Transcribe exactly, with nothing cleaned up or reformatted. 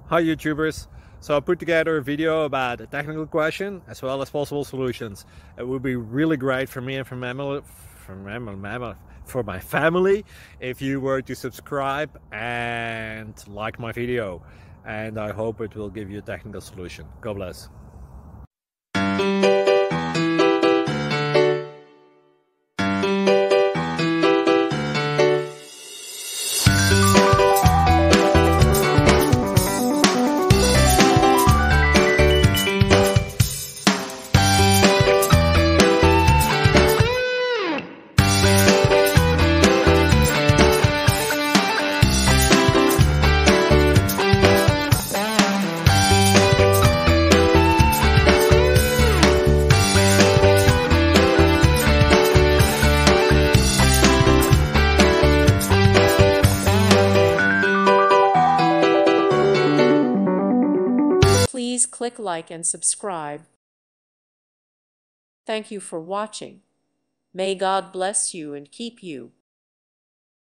Hi YouTubers! So I put together a video about a technical question as well as possible solutions. It would be really great for me and for my, for my, for my family if you were to subscribe and like my video. And I hope it will give you a technical solution. God bless. Please click like and subscribe. Thank you for watching. May God bless you and keep you.